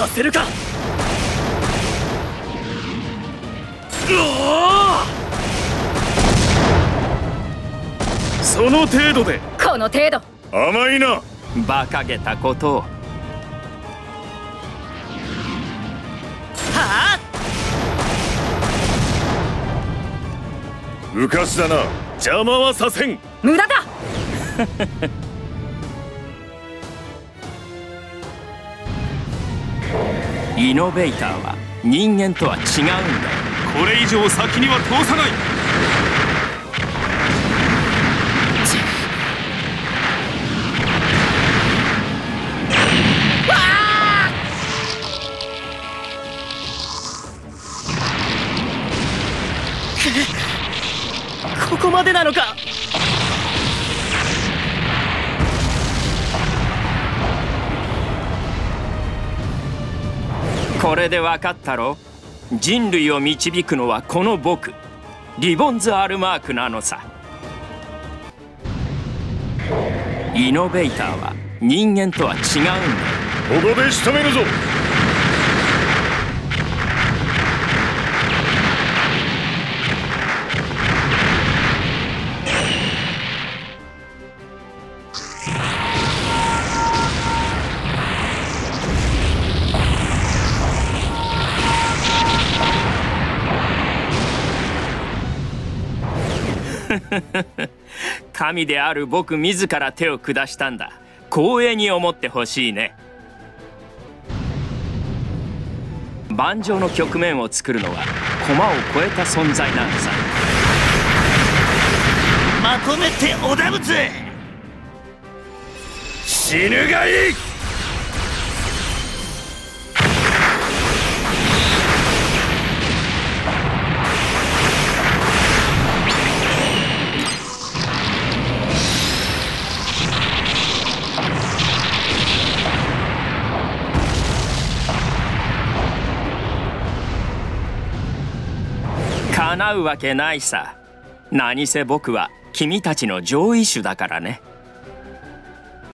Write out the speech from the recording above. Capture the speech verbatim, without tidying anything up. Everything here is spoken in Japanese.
させるか。うお、その程度で。 この程度。 甘いな。 馬鹿げたことを。はあ、うかしだな。邪魔はさせん。 無駄だ。 イノベーターは人間とは違うんだよ。 これ以上先には通さない。ここまでなのか。 これで分かったろ。人類を導くのはこの僕、リボンズ・アルマークなのさ。イノベーターは人間とは違うんだよ。 ここで仕留めるぞ。 神である僕自ら手を下したんだ。光栄に思ってほしいね。盤上の局面を作るのは駒を超えた存在なのさ。 まとめておだぶつ。死ぬがいい。 叶うわけないさ。何せ僕は君たちの上位種だからね。